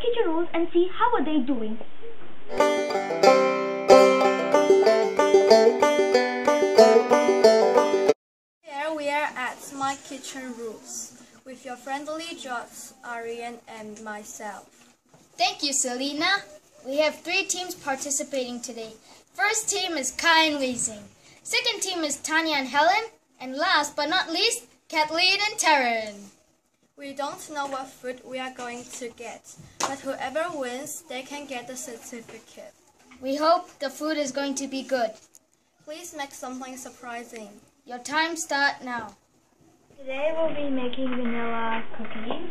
Kitchen Rules and see how are they doing. Here we are at Smart Kitchen Rules with your friendly George, Arian and myself. Thank you, Selena. We have 3 teams participating today. First team is Kai and Leasing. Second team is Tanya and Helen. And last but not least, Kathleen and Taryn. We don't know what food we are going to get, but whoever wins, they can get the certificate. We hope the food is going to be good. Please make something surprising. Your time starts now. Today we'll be making vanilla cookies.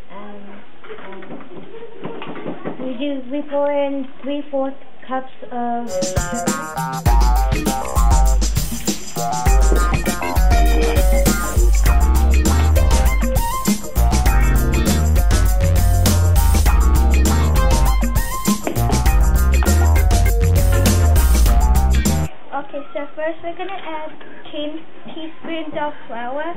We pour in 3/4 cups of Okay, so first we're going to add 10 teaspoons of flour.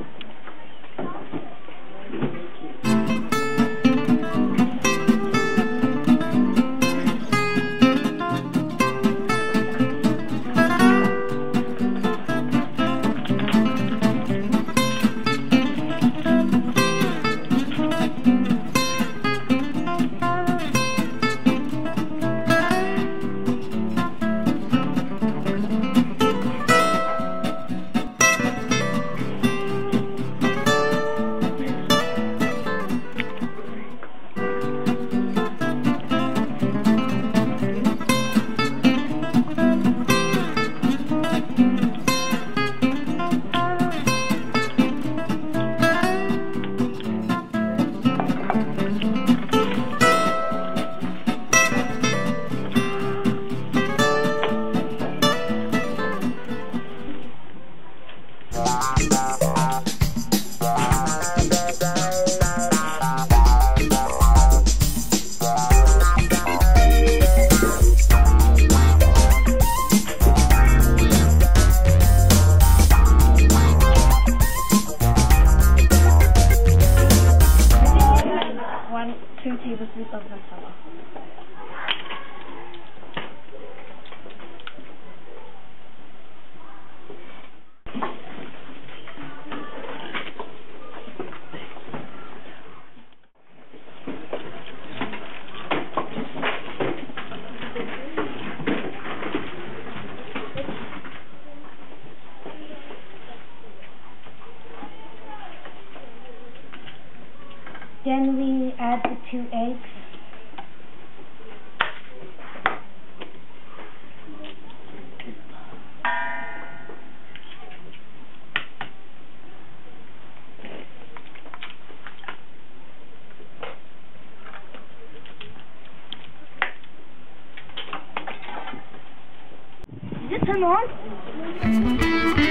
Then we add the 2 eggs. Is it turned on?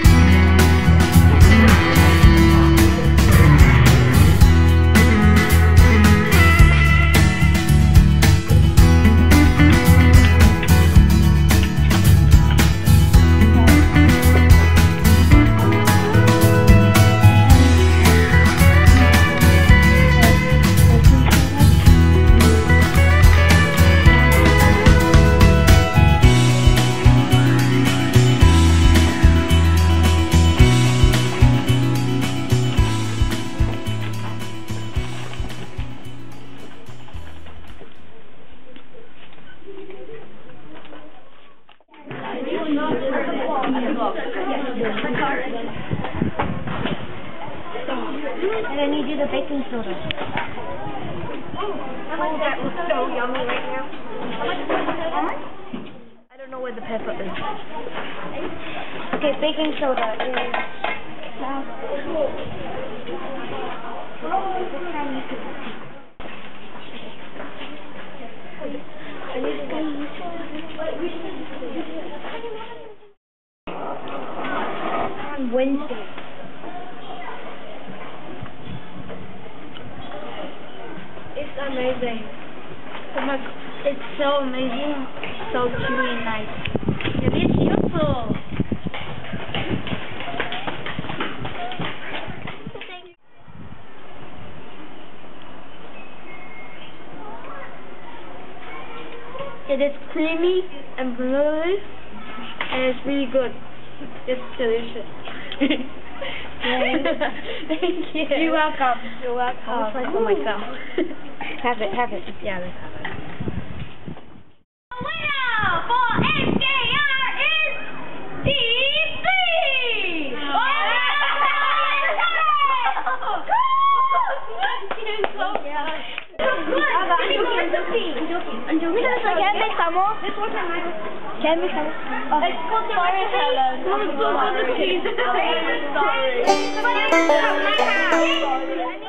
And then you do the baking soda. Oh, that looks so yummy right now. I don't know where the pepper is. Okay, baking soda is on Wednesday. It's amazing. Oh my god, it's so amazing, so chewy and nice. Delicioso. It is creamy and bluey, and it's really good. It's delicious. Thank you. You're welcome. You're welcome. Oh my god. Have it. Yeah, let's have it. Winner for HKR is Team B! Can I make some more? Can I make some more? Let's go to Helen. Sorry. Sorry.